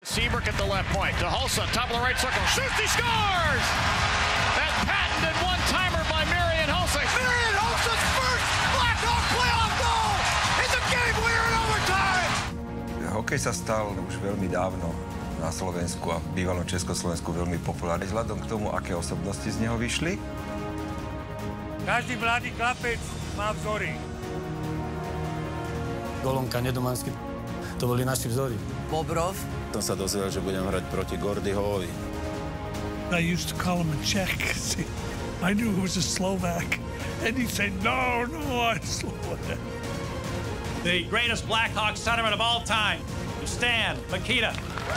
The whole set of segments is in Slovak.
Seabrook at the left point. DeHulsa, top of the right circle. Shoots, he scores! That patented one-timer by Marian Hulsa. Marian Hulsa's first Blackhawk playoff goal! It's a game winner in overtime! Hokej sa stal už veľmi dávno na Slovensku a v bývalom Československu veľmi populárny. Vzhľadom k tomu, aké osobnosti z neho vyšli. Každý mladý chlapec má vzory. Golonka, Nedomanský, to boli naši vzory. Bobrov. Som sa dozvedel, že budem hrať proti Gordy Hovovi. I used to call him a Czech. I knew he was a Slovak. And he'd say, no, I'm Slovak. The greatest Blackhawk centerman of all time, Stan Mikita.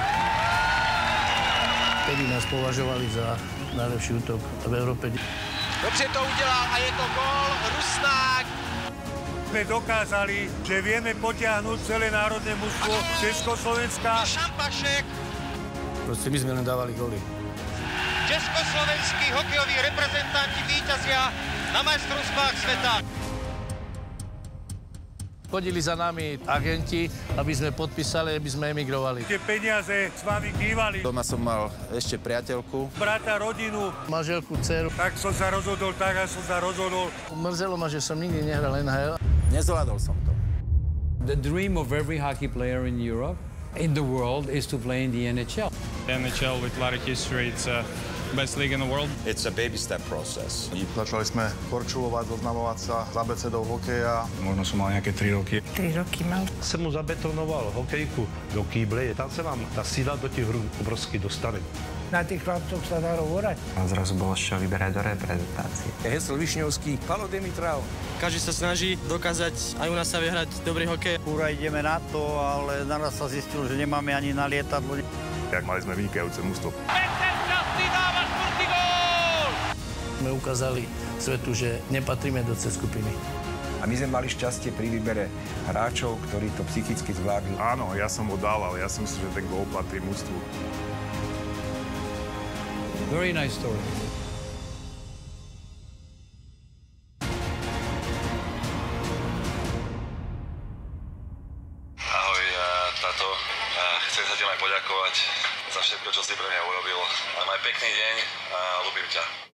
Vtedy nás považovali za najlepší útok v Európe. Dobře to udělal a je to gól, Rusnák. Sme dokázali, že vieme potiahnuť celé národné mužstvo Československa. Šampašek. Proste my sme len dávali góly. Československí hokejoví reprezentanti víťazia na majstrovstvách sveta. Chodili za nami agenti, aby sme podpísali, aby sme emigrovali. Tie peniaze s vami bývali. Doma som mal ešte priateľku. Brata, rodinu. Manželku, dceru. Tak som sa rozhodol, tak som sa rozhodol. Mrzelo ma, že som nikdy nehral NHL. Nezvládol som to. The dream of every hockey player in Europe, in the world, is to play in the NHL. The NHL with a lot of history, it's the best league in the world. It's a baby step process. Začali sme korčulovať, zoznamovať sa s abecedou hokeja. Možno som mal nejaké 3 roky. 3 roky mal. Jsem mu zabetonoval hokejku do kýble, tam se vám ta síla do těch hrů obrovsky dostane. Na tých chlapcoch sa dá hovoriť. A zrazu bolo čo vyberať do reprezentácie. Hesl Višňovský, Palo Dimitrov. Každý sa snaží dokázať aj u nás sa vyhrať dobrý hokej. Kúra ideme na to, ale naraz sa zistil, že nemáme ani na lietadlo. Jak mali sme vynikajúce mužstvo. Sme ukázali svetu, že nepatríme do C skupiny. A my sme mali šťastie pri výbere hráčov, ktorí to psychicky zvládli. Áno, ja som ho dal, ale ja si myslím, že ten gól patrí mužstvu. Very nice story. Ahoj, táto. Chcem sa ti len poďakovať za všetko, čo si pre mňa urobil. Maj pekný deň a ľúbim ťa.